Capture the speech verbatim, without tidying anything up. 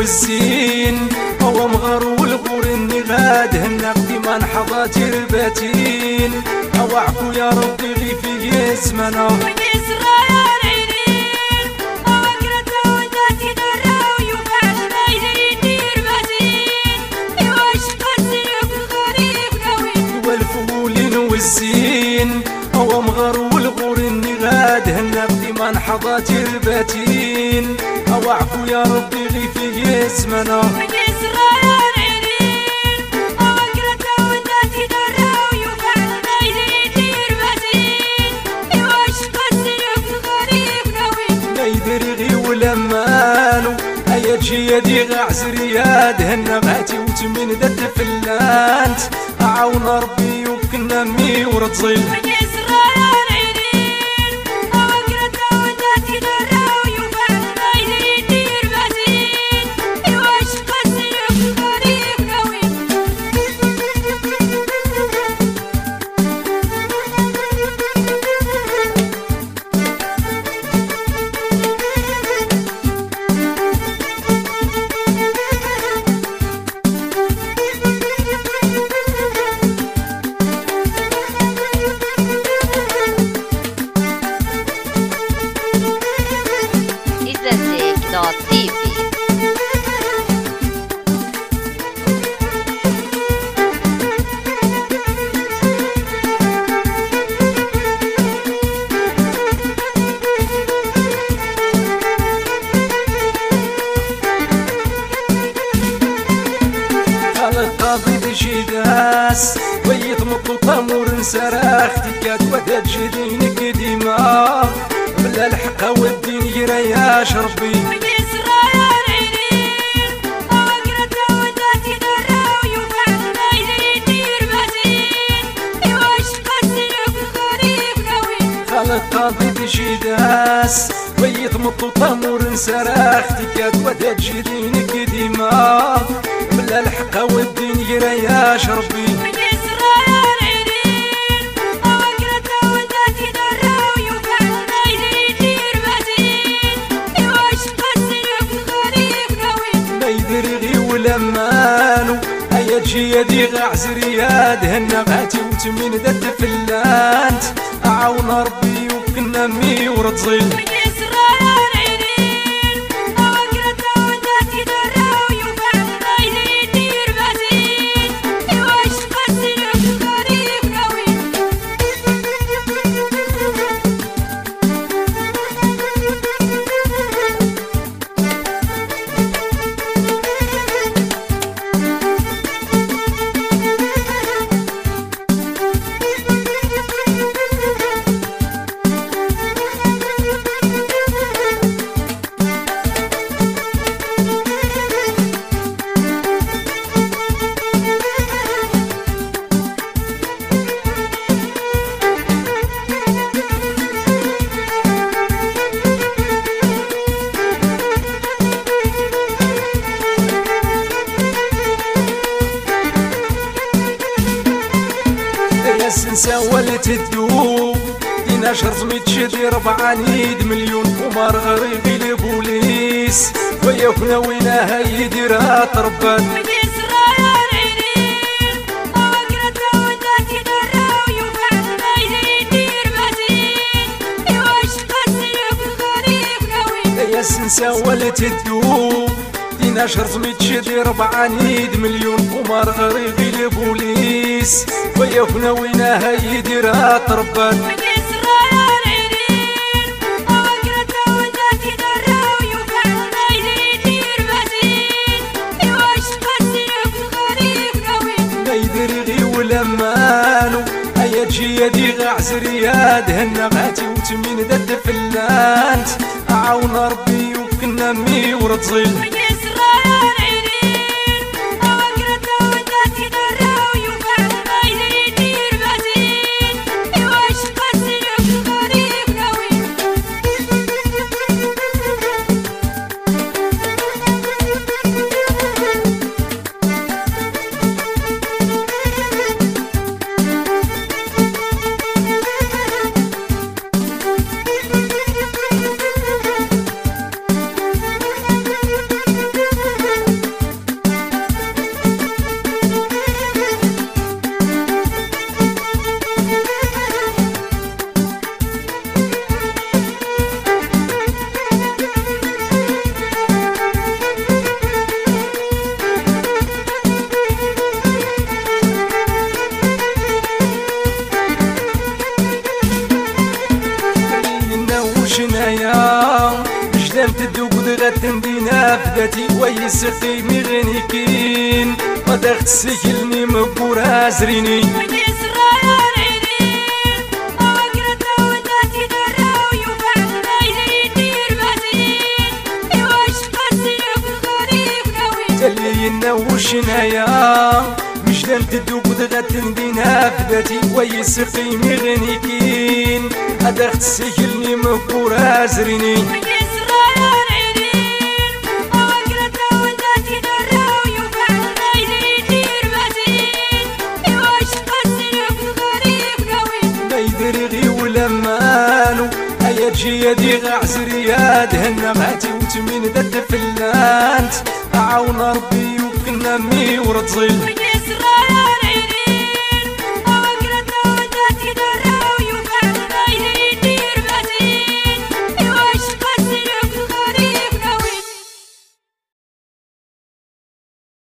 والزين هو مغر والغور اني غاد هناك ديما نحظى ترباتين او عفو يا ربي غي في اسمنا والزين هو مغر والغور اني غاد هناك ديما نحظى ترباتين او عفو يا ربي غي في اسمنا هيا تجي يدي غعزر ياد هنا غاتي وتمن ذات فلانت عاون ربي وكنا مي ورتزيل جداس ويت مطلطة مور نسراختي كاد ودات جدينك ديما بلا الحق والدين يرياش ربي خالد قاضي بجداس ويت مطلطة مور نسراختي كاد ودات جدينك ديما بلا الحق والدين يرياش ربي ما يدري غي ولا مالو هيا تجي يدي غعزر ياد هنا غاتي وتمين ذات فلانت عاون ربي وكنا مي ورتزيل السنسة ولت الدوب دينا شرط متشدي ربعة نيد مليون ومار غريبي لبوليس وياكنا وينها يديرها تربات يا السنسة ولت الدوب دينا شرط متشدي ربعة نيد مليون ومار غريبي لبوليس وياكنا وينها يديرها تربات ما يدري غي ولا مالو هيا تجي يدي غعزر ياد هنا غاتي وتمين ذات فلانت عاون ربي وكنا مي ورتزيل غتندينا فداتي ويسقي مغنيكين وداخت السجلني مقورا زريني تلينا وشنايا مجدان تدوق غتندينا فداتي ويسقي مغنيكين وداخت السجلني مقورا زريني جيدي غعزريا دهنا غاتي وتمين ذات فلانت عاون ربي وكنا مي ورتزيل